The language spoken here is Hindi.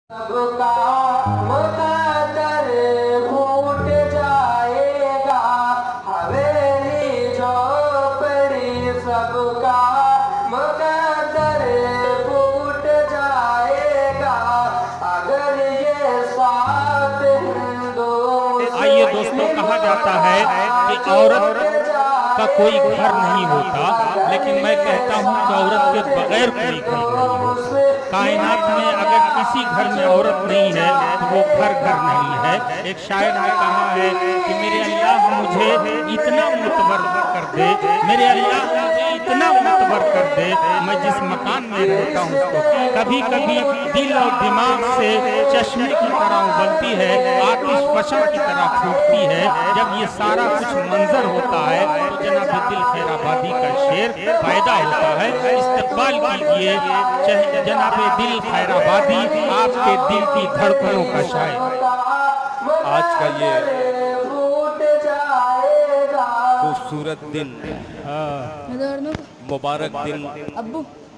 सबका मुकद्दर फूट जाएगा, हवेली झोपड़ी सबका मुकद्दर फूट जाएगा, अगर ये साथ हिंदू। आइए दोस्तों, कहा जाता है कि औरत का कोई घर नहीं होता, लेकिन मैं कहता हूँ कि औरत के बगैर कोई घर नहीं होता। कायनात में अगर किसी घर में औरत नहीं है तो वो घर नहीं है। एक शायर ने कहा है कि मेरे अल्लाह मुझे इतना मुतबर कर दे, मेरे अल्लाह मुझे इतना मुतबर कर दे, मैं जिस मकान में रहता हूँ उसको कभी कभी दिल और दिमाग से चश्मे की तरह उबलती है, आतिश फशा की तरह फूटती है। जब ये सारा कुछ मंजर होता है तो जनाब दिल खैराबादी का शेर पैदा होता है। इस्तकबाल कीजिए जनाब दिल खैराबादी, आपके दिल की धड़कनों का शायर। आज का ये खूबसूरत दिन, मुबारक दिन